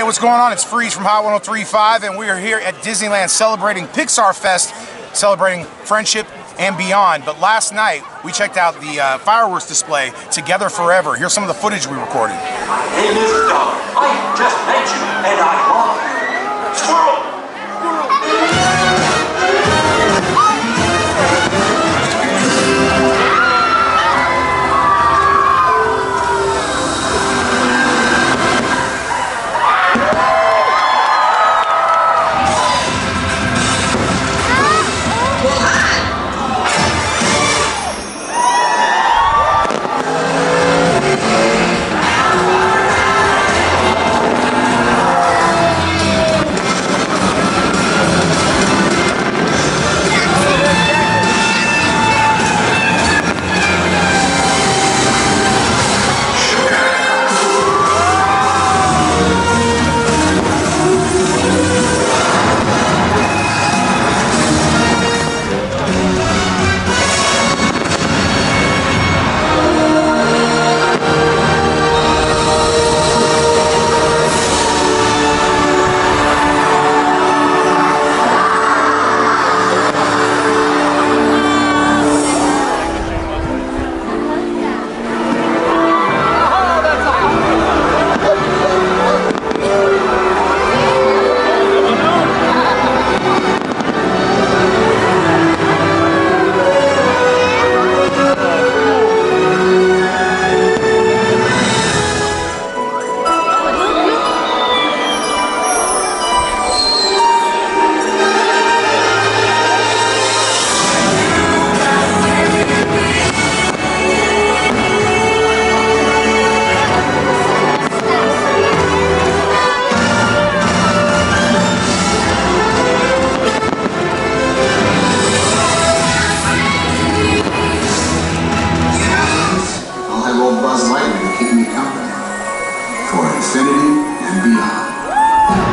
Hey, what's going on? It's Freeze from Hot 103.5, and we are here at Disneyland celebrating Pixar Fest, celebrating friendship and beyond. But last night, we checked out the fireworks display, Together Forever. Here's some of the footage we recorded. Hey, Mrs. Dog, I just met you, and I love you. Squirrel! Buzz Lightyear to keep me company for infinity and beyond.